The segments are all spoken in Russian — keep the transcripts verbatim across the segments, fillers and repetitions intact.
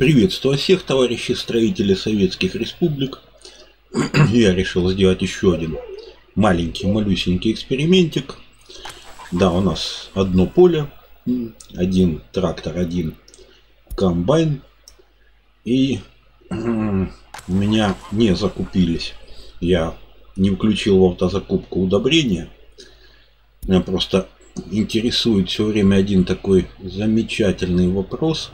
Приветствую всех, товарищи строители советских республик. Я решил сделать еще один маленький, малюсенький экспериментик. Да, у нас одно поле, один трактор, один комбайн. И у меня не закупились. Я не включил в автозакупку удобрения. Меня просто интересует все время один такой замечательный вопрос.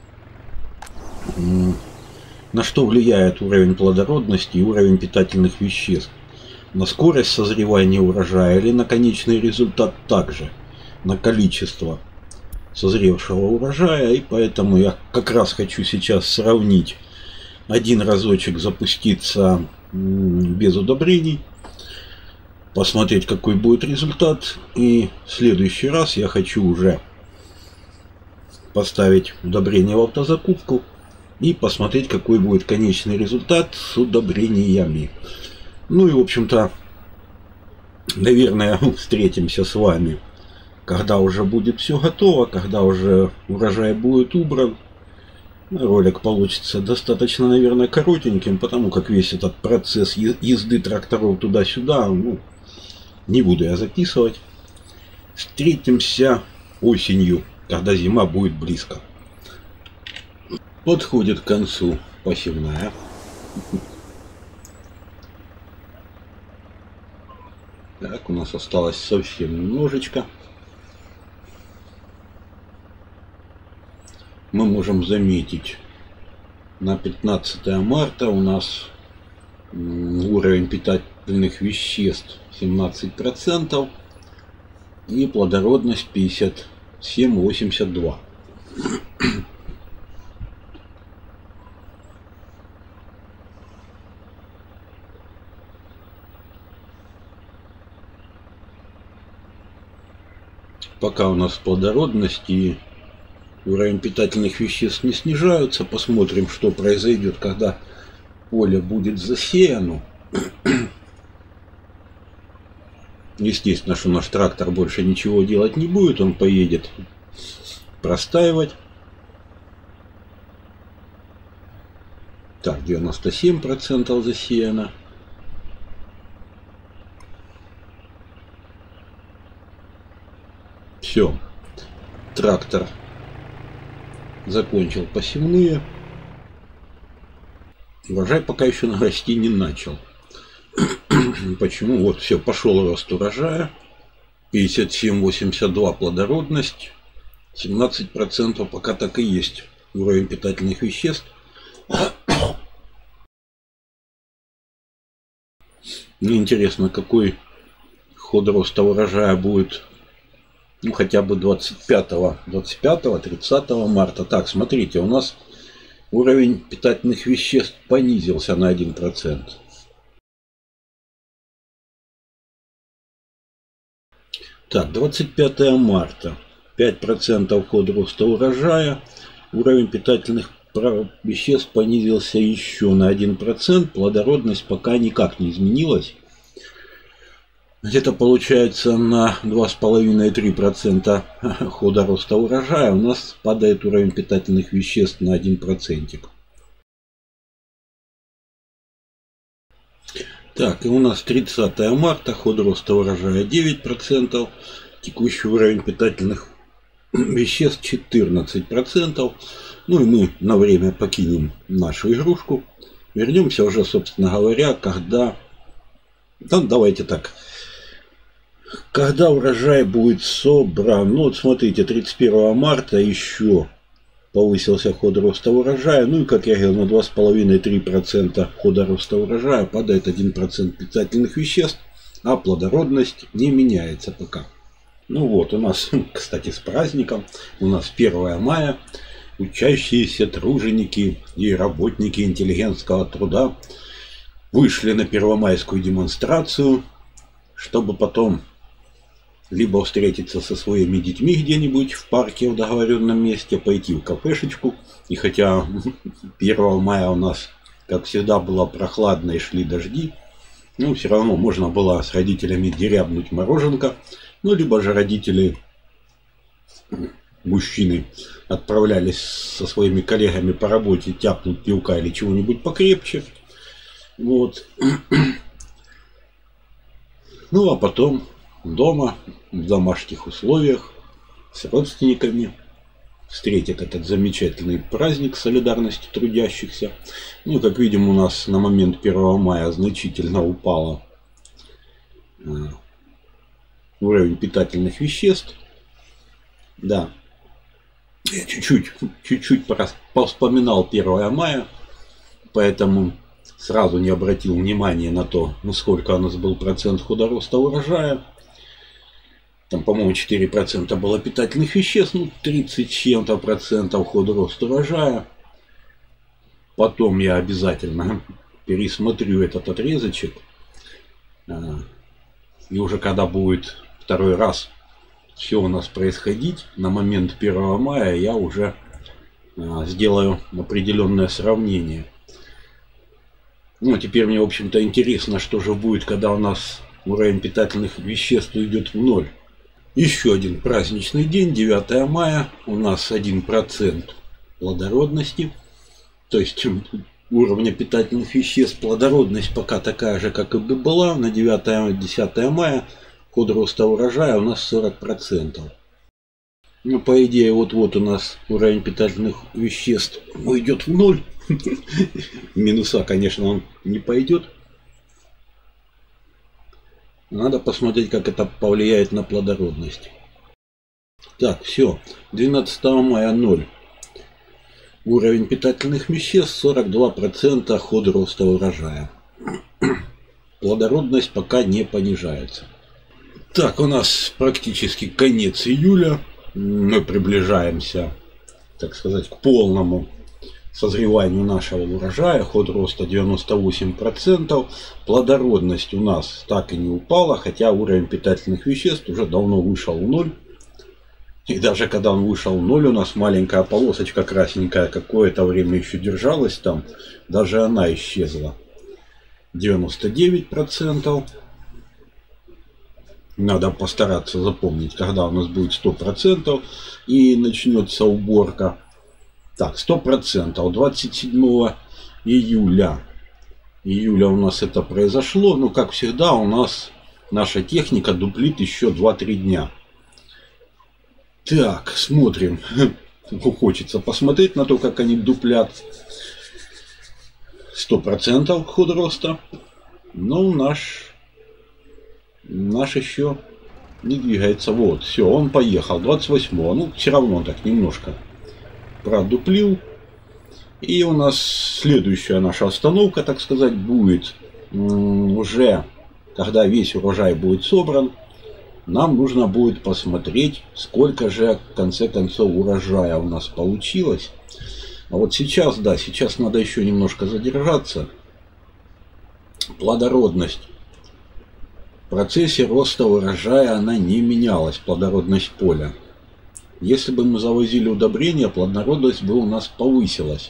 На что влияет уровень плодородности и уровень питательных веществ? На скорость созревания урожая или на конечный результат также? На количество созревшего урожая. И поэтому я как раз хочу сейчас сравнить, один разочек запуститься без удобрений, посмотреть, какой будет результат. И в следующий раз я хочу уже поставить удобрение в автозакупку и посмотреть, какой будет конечный результат с удобрениями. Ну и, в общем-то, наверное, встретимся с вами, когда уже будет все готово, когда уже урожай будет убран. Ролик получится достаточно, наверное, коротеньким, потому как весь этот процесс езды тракторов туда-сюда, ну, не буду я записывать. Встретимся осенью, когда зима будет близко. Подходит к концу посевная. Так, у нас осталось совсем немножечко. Мы можем заметить, на пятнадцатое марта у нас уровень питательных веществ семнадцать процентов и плодородность пятьдесят семь восемьдесят два. Пока у нас плодородность и уровень питательных веществ не снижаются, посмотрим, что произойдет, когда поле будет засеяно. Естественно, что наш трактор больше ничего делать не будет, он поедет простаивать. Так, девяносто семь процентов засеяно. Все, трактор закончил посевные. Урожай пока еще расти не начал. Почему? Вот, все, пошел рост урожая. пятьдесят семь восемьдесят два плодородность. семнадцать процентов пока так и есть уровень питательных веществ. Мне интересно, какой ход роста урожая будет, ну, хотя бы двадцать пятого, двадцать пятого, тридцатого марта. Так, смотрите, у нас уровень питательных веществ понизился на один процент. Так, двадцать пятое марта. пять процентов ход роста урожая. Уровень питательных веществ понизился еще на один процент. Плодородность пока никак не изменилась. Где-то получается на два с половиной — три процента хода роста урожая у нас падает уровень питательных веществ на один процентик. Так, и у нас тридцатое марта, ход роста урожая девять процентов, текущий уровень питательных веществ четырнадцать процентов. Ну и мы на время покинем нашу игрушку. Вернемся уже, собственно говоря, когда... Да, давайте так. Когда урожай будет собран. Ну вот смотрите, тридцать первого марта еще повысился ход роста урожая. Ну и, как я говорил, на два с половиной — три процента хода роста урожая падает один процент питательных веществ, а плодородность не меняется пока. Ну вот, у нас, кстати, с праздником. У нас первое мая. Учащиеся труженики и работники интеллигентского труда вышли на первомайскую демонстрацию, чтобы потом либо встретиться со своими детьми где-нибудь в парке в договоренном месте, пойти в кафешечку. И хотя первого мая у нас, как всегда, было прохладно и шли дожди, ну, все равно можно было с родителями дерябнуть мороженка. Ну, либо же родители мужчины отправлялись со своими коллегами по работе тяпнуть пивка или чего-нибудь покрепче. Вот. Ну а потом дома, в домашних условиях, с родственниками встретят этот замечательный праздник солидарности трудящихся. Ну, как видим, у нас на момент первого мая значительно упало уровень питательных веществ. Да. Я чуть-чуть, чуть-чуть повспоминал первое мая, поэтому сразу не обратил внимания на то, насколько у нас был процент худороста урожая. Там, по-моему, четыре процента было питательных веществ, ну, тридцать с чем-то процентов худрост урожая. Потом я обязательно пересмотрю этот отрезочек. И уже когда будет второй раз все у нас происходить, на момент первого мая я уже сделаю определенное сравнение. Ну, теперь мне, в общем-то, интересно, что же будет, когда у нас уровень питательных веществ уйдет в ноль. Еще один праздничный день, девятое мая, у нас один процент плодородности, то есть уровня питательных веществ, плодородность пока такая же, как и бы была, на девятое-десятое мая, ход роста урожая у нас сорок процентов. Ну, по идее, вот-вот у нас уровень питательных веществ уйдет в ноль, минуса, конечно, он не пойдет. Надо посмотреть, как это повлияет на плодородность. Так, все. двенадцатого мая ноль. Уровень питательных веществ сорок два процента, ход роста урожая. Плодородность пока не понижается. Так, у нас практически конец июля. Мы приближаемся, так сказать, к полному созреванию нашего урожая. Ход роста девяносто восемь процентов. Плодородность у нас так и не упала, хотя уровень питательных веществ уже давно вышел в ноль. И даже когда он вышел в ноль, у нас маленькая полосочка красненькая какое-то время еще держалась там. Даже она исчезла. девяносто девять процентов. Надо постараться запомнить, когда у нас будет сто процентов и начнется уборка. Так, сто процентов. двадцать седьмого июля. Июля у нас это произошло. Ну, как всегда, у нас наша техника дуплит еще два-три дня. Так, смотрим. Хочется посмотреть на то, как они дуплят. сто процентов ход роста. Но наш, наш еще не двигается. Вот, все, он поехал. двадцать восьмого. Ну, все равно так немножко продуплил. И у нас следующая наша остановка, так сказать, будет уже, когда весь урожай будет собран. Нам нужно будет посмотреть, сколько же в конце концов урожая у нас получилось. А вот сейчас, да, сейчас надо еще немножко задержаться. Плодородность. В процессе роста урожая она не менялась, плодородность поля. Если бы мы завозили удобрения, плодородность бы у нас повысилась.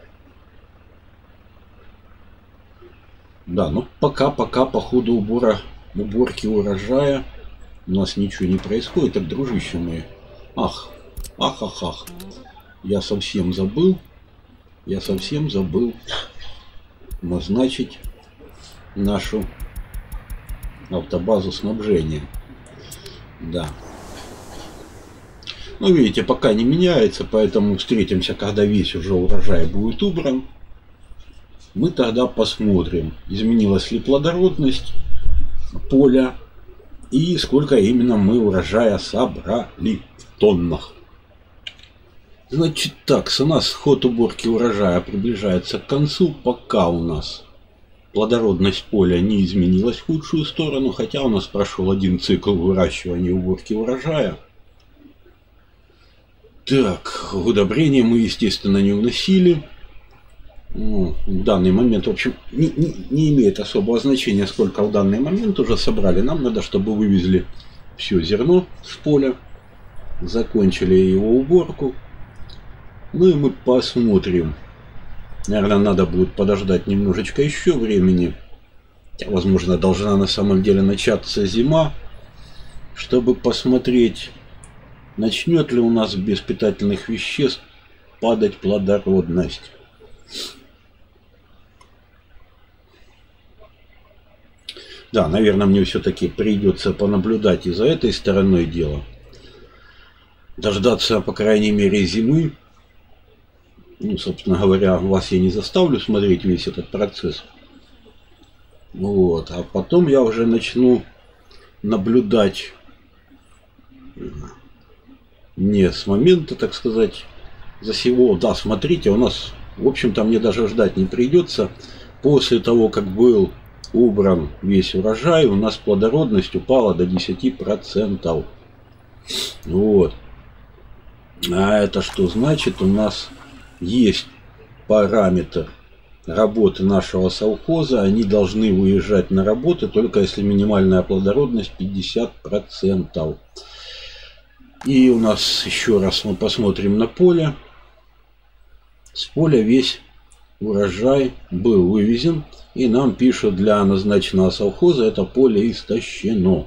Да, ну пока-пока по ходу убора, уборки урожая у нас ничего не происходит. Так, дружище мои, ах, ах, ах, ах, я совсем забыл, я совсем забыл назначить нашу автобазу снабжения. Да. Ну, видите, пока не меняется, поэтому встретимся, когда весь уже урожай будет убран. Мы тогда посмотрим, изменилась ли плодородность поля и сколько именно мы урожая собрали в тоннах. Значит так, у нас ход уборки урожая приближается к концу, пока у нас плодородность поля не изменилась в худшую сторону, хотя у нас прошел один цикл выращивания и уборки урожая. Так, удобрения мы, естественно, не вносили. Ну, в данный момент, в общем, не, не, не имеет особого значения, сколько в данный момент уже собрали. Нам надо, чтобы вывезли все зерно с поля, закончили его уборку. Ну и мы посмотрим. Наверное, надо будет подождать немножечко еще времени. Возможно, должна на самом деле начаться зима, чтобы посмотреть, начнет ли у нас без питательных веществ падать плодородность. Да, наверное, мне все-таки придется понаблюдать и за этой стороной дела. Дождаться, по крайней мере, зимы. Ну, собственно говоря, вас я не заставлю смотреть весь этот процесс. Вот. А потом я уже начну наблюдать не с момента, так сказать, за сего. Да, смотрите, у нас, в общем-то, мне даже ждать не придется. После того, как был убран весь урожай, у нас плодородность упала до десяти процентов. Вот. А это что значит? У нас есть параметр работы нашего совхоза. Они должны выезжать на работы только если минимальная плодородность пятьдесят процентов. И у нас еще раз мы посмотрим на поле. С поля весь урожай был вывезен. И нам пишут, для назначенного совхоза это поле истощено.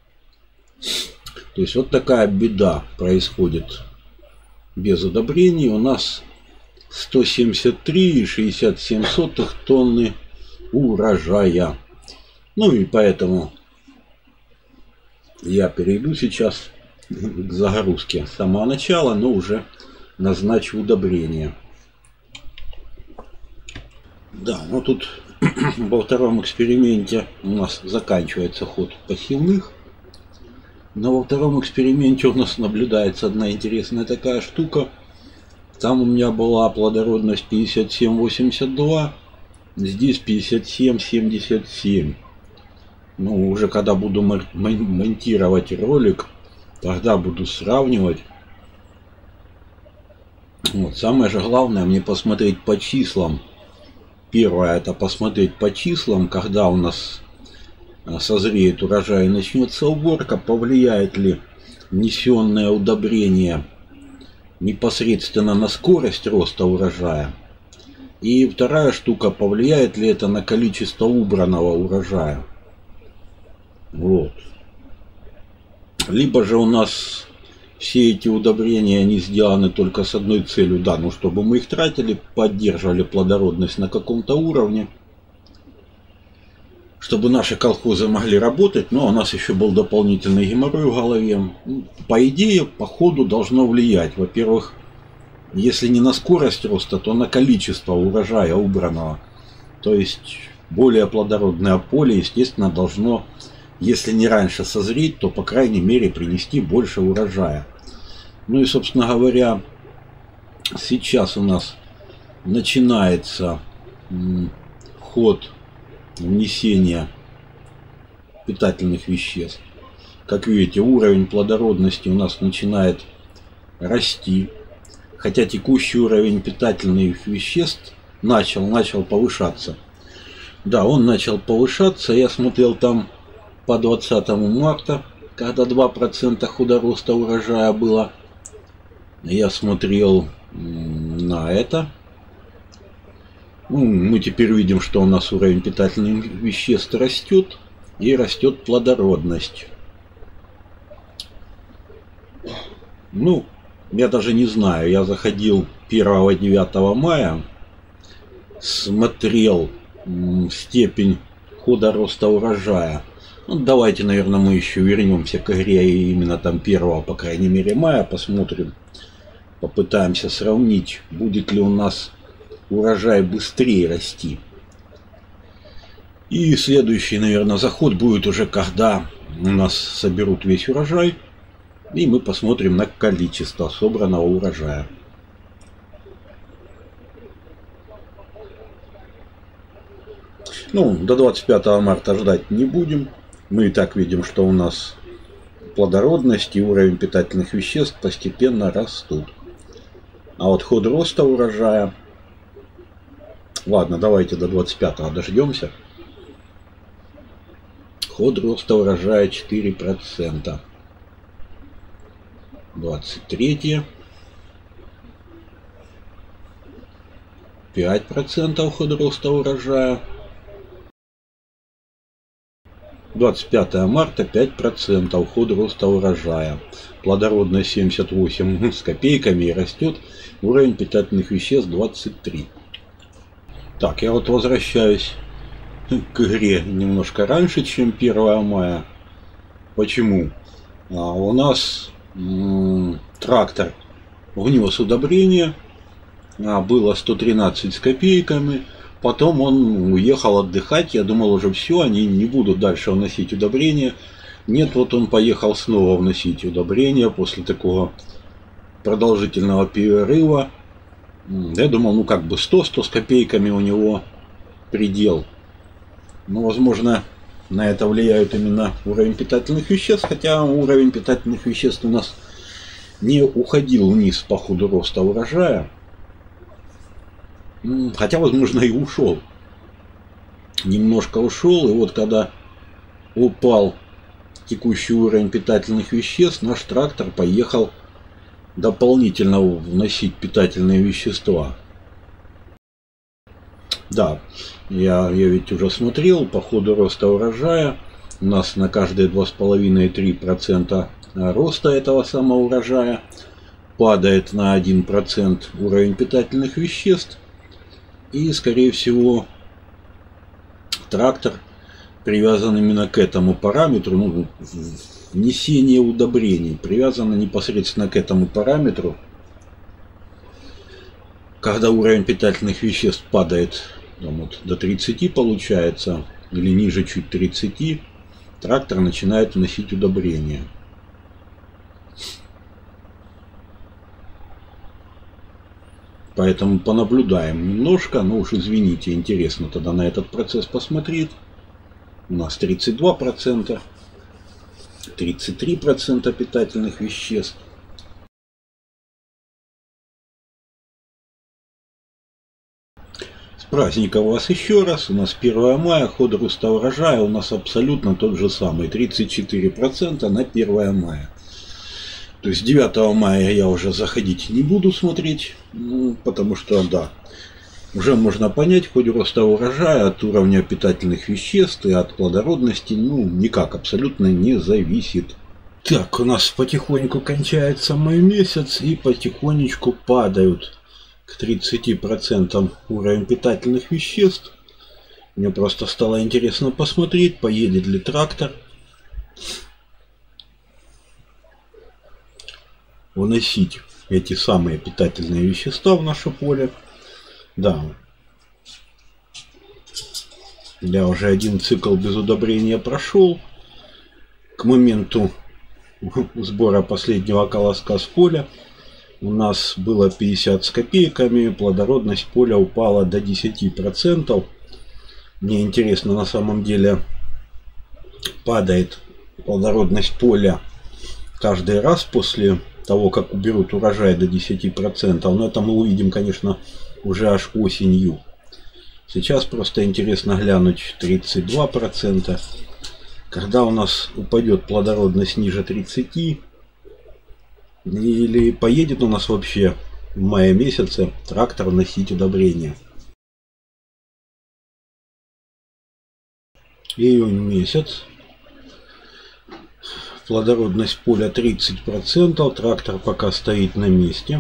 То есть вот такая беда происходит без удобрений. У нас сто семьдесят три и шестьдесят семь сотых тонны урожая. Ну и поэтому я перейду сейчас к загрузке с самого начала, но уже назначу удобрение. Да, ну тут во втором эксперименте у нас заканчивается ход посевных. Но во втором эксперименте у нас наблюдается одна интересная такая штука. Там у меня была плодородность пятьдесят семь восемьдесят два, здесь пятьдесят семь семьдесят семь. Ну, уже когда буду монтировать ролик, тогда буду сравнивать. Вот. Самое же главное мне посмотреть по числам. Первое, это посмотреть по числам, когда у нас созреет урожай и начнется уборка, повлияет ли внесенное удобрение непосредственно на скорость роста урожая. И вторая штука, повлияет ли это на количество убранного урожая. Вот. Либо же у нас все эти удобрения, они сделаны только с одной целью, да, ну чтобы мы их тратили, поддерживали плодородность на каком-то уровне, чтобы наши колхозы могли работать, но у нас еще был дополнительный геморрой в голове. По идее, по ходу должно влиять. Во-первых, если не на скорость роста, то на количество урожая убранного. То есть более плодородное поле, естественно, должно, если не раньше созреть, то по крайней мере принести больше урожая. Ну и, собственно говоря, сейчас у нас начинается ход внесения питательных веществ. Как видите, уровень плодородности у нас начинает расти. Хотя текущий уровень питательных веществ начал, начал повышаться. Да, он начал повышаться. Я смотрел там по двадцатому марта, когда два процента худороста урожая было. Я смотрел на это. Ну, мы теперь видим, что у нас уровень питательных веществ растет. И растет плодородность. Ну, я даже не знаю. Я заходил первого-девятого мая. Смотрел степень хода роста урожая. Ну, давайте, наверное, мы еще вернемся к игре именно там первого, по крайней мере, мая. Посмотрим. Попытаемся сравнить, будет ли у нас урожай быстрее расти. И следующий, наверное, заход будет уже, когда у нас соберут весь урожай. И мы посмотрим на количество собранного урожая. Ну, до двадцать пятого марта ждать не будем. Мы и так видим, что у нас плодородность и уровень питательных веществ постепенно растут. А вот ход роста урожая... Ладно, давайте до двадцать пятого дождемся. Ход роста урожая четыре процента. двадцать третье. пять процентов ход роста урожая. двадцать пятое марта, пять процентов. Ход роста урожая. Плодородность семьдесят восемь с копейками и растет. Уровень питательных веществ двадцать три. Так, я вот возвращаюсь к игре немножко раньше, чем первое мая. Почему? А у нас м, трактор внес удобрение. А, было сто тринадцать с копейками. Потом он уехал отдыхать. Я думал, уже все, они не будут дальше вносить удобрения. Нет, вот он поехал снова вносить удобрения после такого продолжительного перерыва. Я думал, ну как бы сто сто с копейками у него предел. Ну, возможно, на это влияет именно уровень питательных веществ. Хотя уровень питательных веществ у нас не уходил вниз по ходу роста урожая. Хотя, возможно, и ушел. Немножко ушел. И вот когда упал текущий уровень питательных веществ, наш трактор поехал дополнительно вносить питательные вещества. Да, я, я ведь уже смотрел по ходу роста урожая. У нас на каждые два с половиной — три процента роста этого самого урожая падает на один процент уровень питательных веществ. И, скорее всего, трактор привязан именно к этому параметру, ну, внесение удобрений привязано непосредственно к этому параметру. Когда уровень питательных веществ падает там, вот, до тридцати, получается, или ниже чуть тридцати, трактор начинает вносить удобрения. Поэтому понаблюдаем немножко, но уж извините, интересно тогда на этот процесс посмотреть. У нас тридцать два процента, тридцать три процента питательных веществ. С праздником вас еще раз. У нас первое мая, ход роста урожая у нас абсолютно тот же самый, тридцать четыре процента на первое мая. То есть девятого мая я уже заходить не буду смотреть, ну, потому что, да, уже можно понять, хоть роста урожая от уровня питательных веществ и от плодородности, ну, никак абсолютно не зависит. Так, у нас потихоньку кончается май месяц и потихонечку падают к тридцати процентам уровень питательных веществ. Мне просто стало интересно посмотреть, поедет ли трактор вносить эти самые питательные вещества в наше поле. Да, я уже один цикл без удобрения прошел. К моменту сбора последнего колоска с поля у нас было пятьдесят с копейками, плодородность поля упала до десяти процентов. Мне интересно, на самом деле падает плодородность поля каждый раз после того, как уберут урожай до десяти процентов. Но это мы увидим, конечно, уже аж осенью. Сейчас просто интересно глянуть тридцать два процента. Когда у нас упадет плодородность ниже тридцати, или поедет у нас вообще в мае месяце трактор вносить удобрения. Июнь месяц. Плодородность поля тридцать процентов. Трактор пока стоит на месте.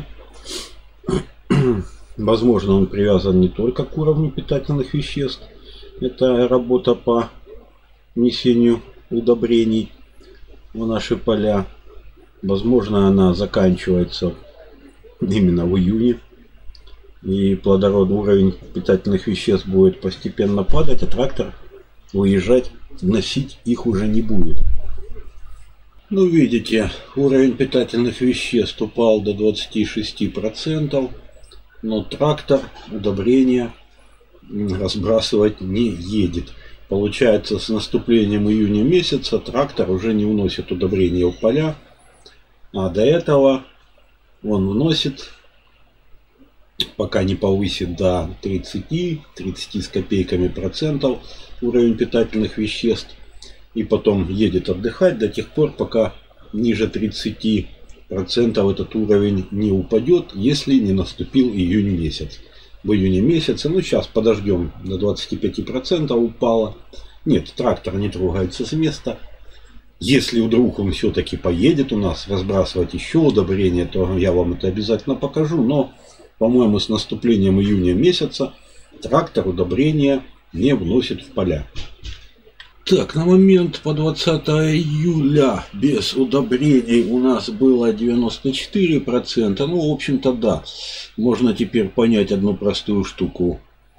Возможно, он привязан не только к уровню питательных веществ. Это работа по внесению удобрений в наши поля. Возможно, она заканчивается именно в июне. И плодородный уровень питательных веществ будет постепенно падать, а трактор выезжать, вносить их уже не будет. Ну, видите, уровень питательных веществ упал до двадцати шести процентов, но трактор удобрения разбрасывать не едет. Получается, с наступлением июня месяца трактор уже не вносит удобрения в поля, а до этого он вносит, пока не повысит до тридцати, тридцати с копейками процентов уровень питательных веществ. И потом едет отдыхать до тех пор, пока ниже тридцати процентов этот уровень не упадет, если не наступил июнь месяц. В июне месяце, ну сейчас подождем, до двадцати пяти процентов упало. Нет, трактор не трогается с места. Если вдруг он все-таки поедет у нас разбрасывать еще удобрения, то я вам это обязательно покажу. Но, по-моему, с наступлением июня месяца трактор удобрения не вносит в поля. Так, на момент по двадцатое июля без удобрений у нас было девяносто четыре процента. Ну, в общем-то, да. Можно теперь понять одну простую штуку.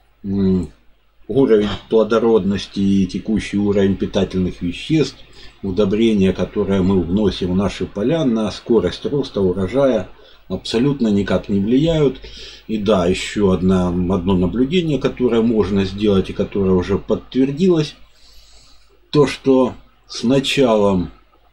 Уровень плодородности и текущий уровень питательных веществ, удобрения, которые мы вносим в наши поля, на скорость роста урожая абсолютно никак не влияют. И да, еще одна, одно наблюдение, которое можно сделать и которое уже подтвердилось. То, что с началом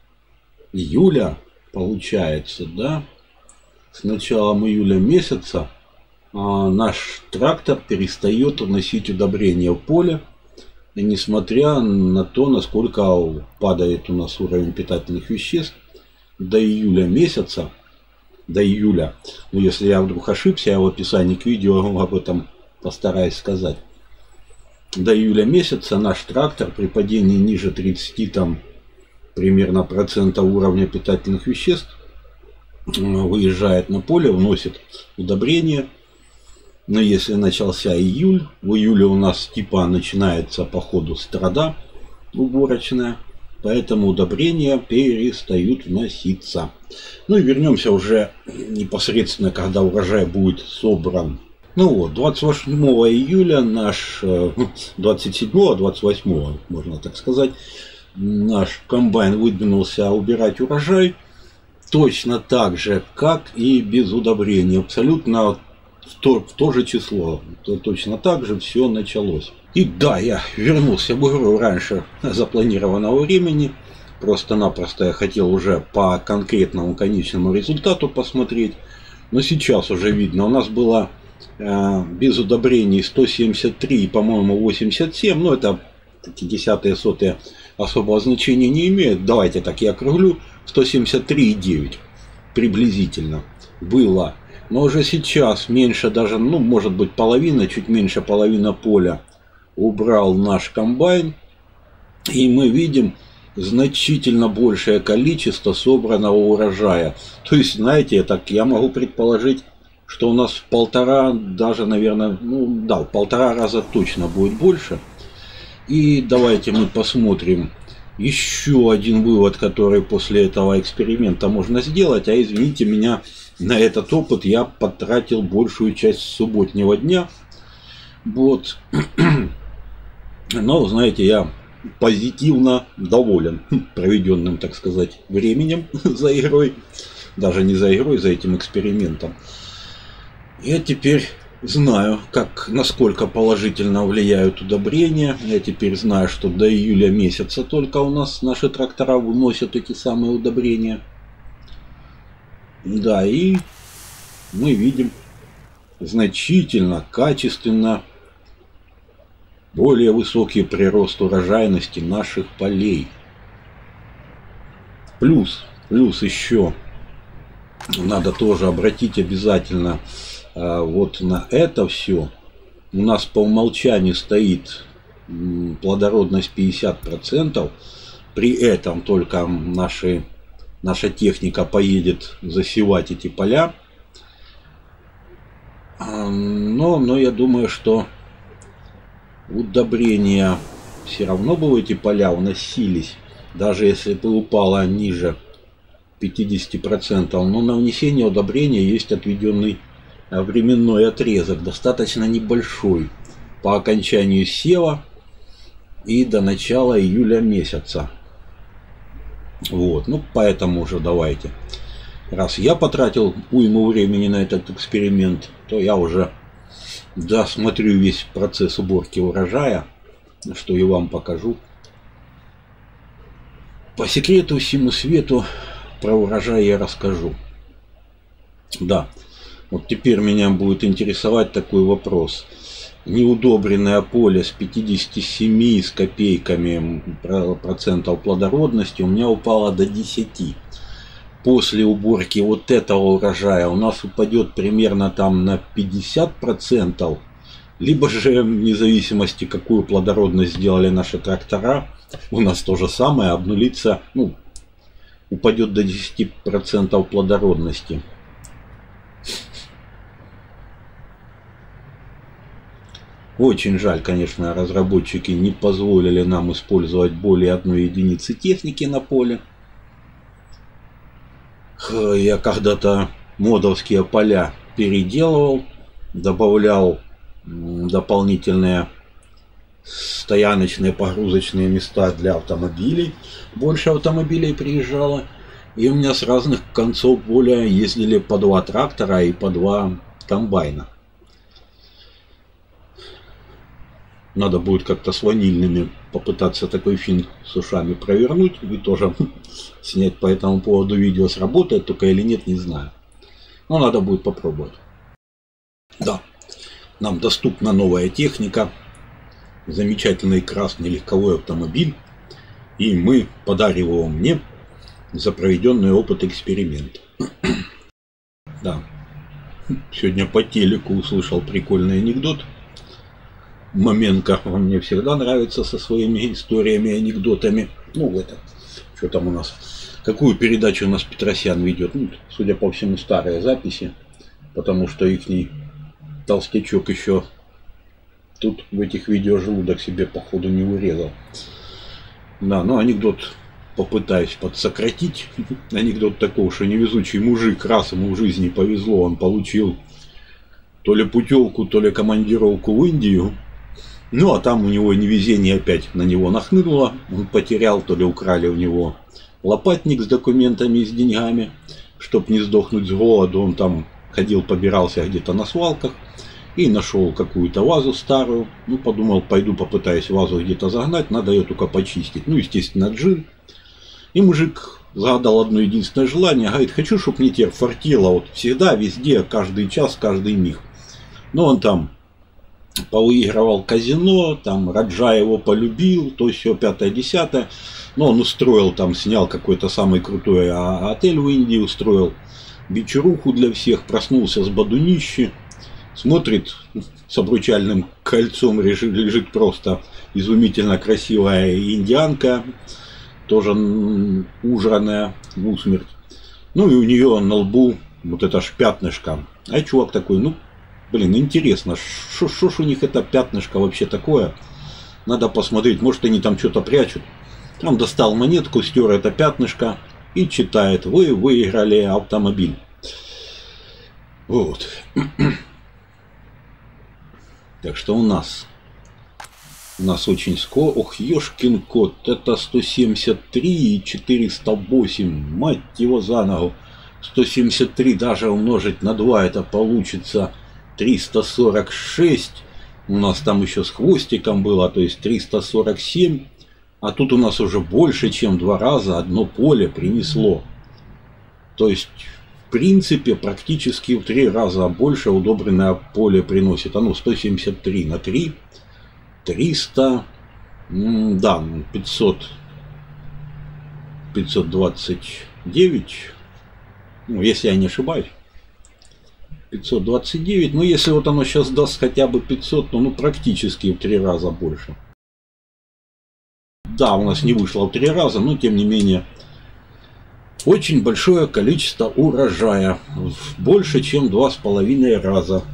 июля, получается, да, с началом июля месяца а, наш трактор перестает вносить удобрения в поле. И несмотря на то, насколько падает у нас уровень питательных веществ, до июля месяца, до июля, ну если я вдруг ошибся, я в описании к видео об этом постараюсь сказать. До июля месяца наш трактор при падении ниже тридцати там примерно процента уровня питательных веществ выезжает на поле, вносит удобрения. Но если начался июль, в июле у нас типа начинается по ходу страда уборочная, поэтому удобрения перестают вноситься. Ну и вернемся уже непосредственно, когда урожай будет собран. Ну вот, двадцать восьмого июля наш, двадцать седьмого, двадцать восьмого, можно так сказать, наш комбайн выдвинулся убирать урожай точно так же, как и без удобрений. Абсолютно в то, в то же число. То, точно так же все началось. И да, я вернулся в игру раньше запланированного времени. Просто-напросто я хотел уже по конкретному конечному результату посмотреть. Но сейчас уже видно, у нас было без удобрений сто семьдесят три, по-моему, восемьдесят семь. Но это такие десятые, сотые особого значения не имеют. Давайте так я округлю. сто семьдесят три и девять приблизительно было. Но уже сейчас меньше даже, ну, может быть, половина, чуть меньше половины поля убрал наш комбайн. И мы видим значительно большее количество собранного урожая. То есть, знаете, так я могу предположить, что у нас в полтора, даже, наверное, ну да, в полтора раза точно будет больше. И давайте мы посмотрим еще один вывод, который после этого эксперимента можно сделать. А извините меня, на этот опыт я потратил большую часть субботнего дня. Вот. Но, знаете, я позитивно доволен проведенным, так сказать, временем за игрой. Даже не за игрой, за этим экспериментом. Я теперь знаю, как, насколько положительно влияют удобрения. Я теперь знаю, что до июля месяца только у нас наши трактора выносят эти самые удобрения. Да, и мы видим значительно, качественно более высокий прирост урожайности наших полей. Плюс, плюс еще надо тоже обратить обязательно а, вот на это все. У нас по умолчанию стоит м, плодородность пятьдесят процентов. При этом только наши, наша техника поедет засевать эти поля. А, но, но я думаю, что удобрения все равно бы в эти поля уносились, даже если бы упало ниже пятидесяти процентов. Но на внесение удобрения есть отведенный временной отрезок, достаточно небольшой, по окончанию сева и до начала июля месяца. Вот, ну поэтому уже давайте, раз я потратил уйму времени на этот эксперимент, то я уже досмотрю весь процесс уборки урожая, что и вам покажу. По секрету всему свету про урожай я расскажу. Да, вот теперь меня будет интересовать такой вопрос. Неудобренное поле с пятьюдесятью семью с копейками процентов плодородности у меня упало до десяти. После уборки вот этого урожая у нас упадет примерно там на пятьдесят процентов Либо же, вне зависимости, какую плодородность сделали наши трактора, у нас то же самое, обнулится, ну, упадет до десяти процентов плодородности. Очень жаль, конечно, разработчики не позволили нам использовать более одной единицы техники на поле. Я когда-то модовские поля переделывал, добавлял дополнительные стояночные погрузочные места для автомобилей. Больше автомобилей приезжало. И у меня с разных концов поля ездили по два трактора и по два комбайна. Надо будет как-то с ванильными попытаться такой финт с ушами провернуть. И тоже снять по этому поводу видео, сработает только или нет, не знаю. Но надо будет попробовать. Да, нам доступна новая техника. Замечательный красный легковой автомобиль. И мы подарим его мне за проведенный опыт эксперимент. Да. Сегодня по телеку услышал прикольный анекдот. Маменко, он мне всегда нравится со своими историями и анекдотами. Ну, это, что там у нас? Какую передачу у нас Петросян ведет? Ну, судя по всему, старые записи. Потому что ихний толстячок еще тут в этих видео желудок себе, походу, не урезал. Да, ну анекдот попытаюсь подсократить. Анекдот такой, что невезучий мужик, раз ему в жизни повезло, он получил то ли путевку, то ли командировку в Индию. Ну, а там у него невезение опять на него нахлынуло. Он потерял, то ли украли у него лопатник с документами и с деньгами. Чтоб не сдохнуть с голоду, он там ходил, побирался где-то на свалках. И нашел какую-то вазу старую. Ну, подумал, пойду попытаюсь вазу где-то загнать. Надо ее только почистить. Ну, естественно, джин. И мужик загадал одно единственное желание. Говорит, хочу, чтобы мне теперь фартило. Вот всегда, везде, каждый час, каждый миг. Но он там повыигрывал казино, там Раджа его полюбил, то все пятое-десятое. Но он устроил там, снял какой-то самый крутой отель в Индии, устроил вечеруху для всех, проснулся с бадунищи, смотрит, с обручальным кольцом лежит, лежит просто изумительно красивая индианка, тоже ужранная в усмерть. Ну и у нее на лбу вот это ж пятнышко. А чувак такой, ну, блин, интересно, что ж у них это пятнышко вообще такое? Надо посмотреть, может они там что-то прячут. Он достал монетку, стер это пятнышко и читает, вы выиграли автомобиль. Вот. Так что у нас, у нас очень скоро, ох, ёшкин кот, это сто семьдесят три и четыреста восемь, мать его за ногу. сто семьдесят три даже умножить на два, это получится триста сорок шесть. У нас там еще с хвостиком было, то есть триста сорок семь. А тут у нас уже больше, чем два раза одно поле принесло. То есть, в принципе, практически в три раза больше удобренное поле приносит. Оно сто семьдесят три на три. триста. Да, пятьсот. пятьсот двадцать девять. Ну, если я не ошибаюсь. пятьсот двадцать девять. Но если вот оно сейчас даст хотя бы пятьсот, то ну практически в три раза больше. Да, у нас не вышло в три раза, но тем не менее очень большое количество урожая. Больше, чем два с половиной раза.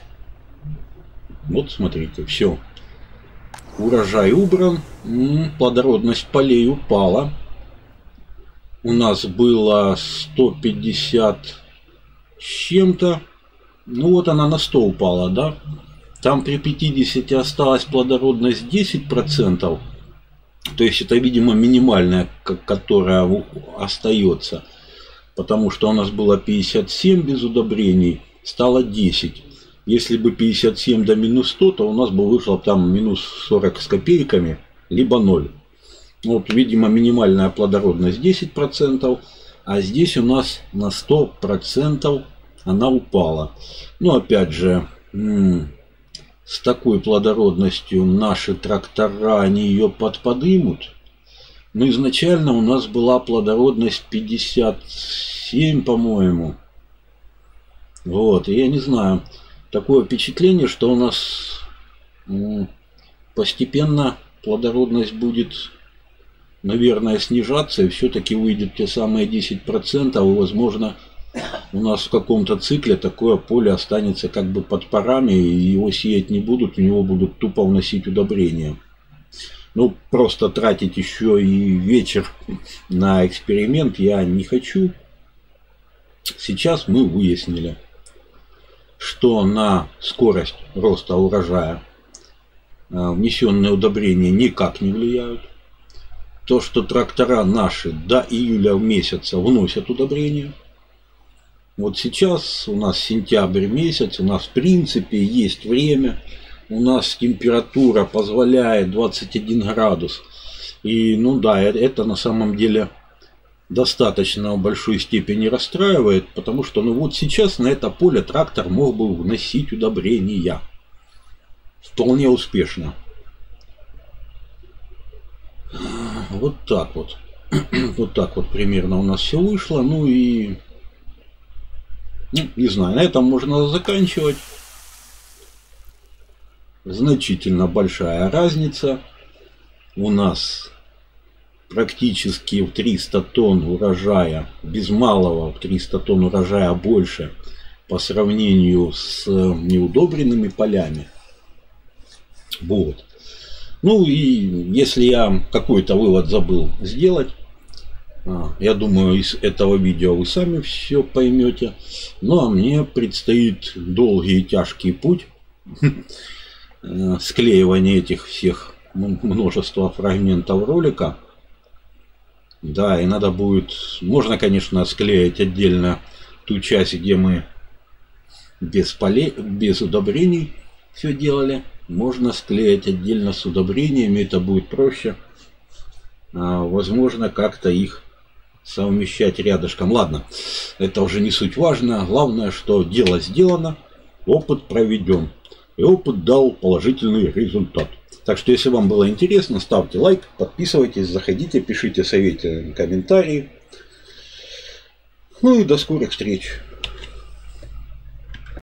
Вот смотрите, все. Урожай убран. Плодородность полей упала. У нас было сто пятьдесят с чем-то. Ну вот она на сто упала, да? Там при пятидесяти осталась плодородность десять процентов. То есть это, видимо, минимальная, которая остается. Потому что у нас было пятьдесят семь без удобрений, стало десять. Если бы пятьдесят семь до минус сто, то у нас бы вышло там минус сорок с копейками, либо ноль. Вот, видимо, минимальная плодородность десять процентов. А здесь у нас на сто процентов она упала. Но опять же, с такой плодородностью наши трактора, они ее подподымут. Но изначально у нас была плодородность пятьдесят семь, по-моему. Вот, и я не знаю, такое впечатление, что у нас постепенно плодородность будет, наверное, снижаться, и все-таки выйдет те самые десять процентов, и, возможно, у нас в каком-то цикле такое поле останется как бы под парами, и его сеять не будут, у него будут тупо вносить удобрения. Ну, просто тратить еще и вечер на эксперимент я не хочу. Сейчас мы выяснили, что на скорость роста урожая внесенные удобрения никак не влияют. То, что трактора наши до июля месяца вносят удобрения. Вот сейчас у нас сентябрь месяц, у нас в принципе есть время. У нас температура позволяет двадцать один градус. И ну да, это на самом деле достаточно в большой степени расстраивает, потому что ну вот сейчас на это поле трактор мог бы вносить удобрения. Вполне успешно. Вот так вот. Вот так вот примерно у нас все вышло. Ну и... Ну, не знаю, на этом можно заканчивать. Значительно большая разница. У нас практически в триста тонн урожая, без малого в триста тонн урожая больше по сравнению с неудобренными полями. Вот. Ну и если я какой-то вывод забыл сделать, я думаю, из этого видео вы сами все поймете. Ну а мне предстоит долгий и тяжкий путь склеивания этих всех множества фрагментов ролика. Да, и надо будет, можно, конечно, склеить отдельно ту часть, где мы без полей, без удобрений все делали. Можно склеить отдельно с удобрениями, это будет проще. А, возможно, как-то их совмещать рядышком. Ладно, это уже не суть важно. Главное, что дело сделано, опыт проведен. И опыт дал положительный результат. Так что, если вам было интересно, ставьте лайк, подписывайтесь, заходите, пишите советы, комментарии. Ну и до скорых встреч.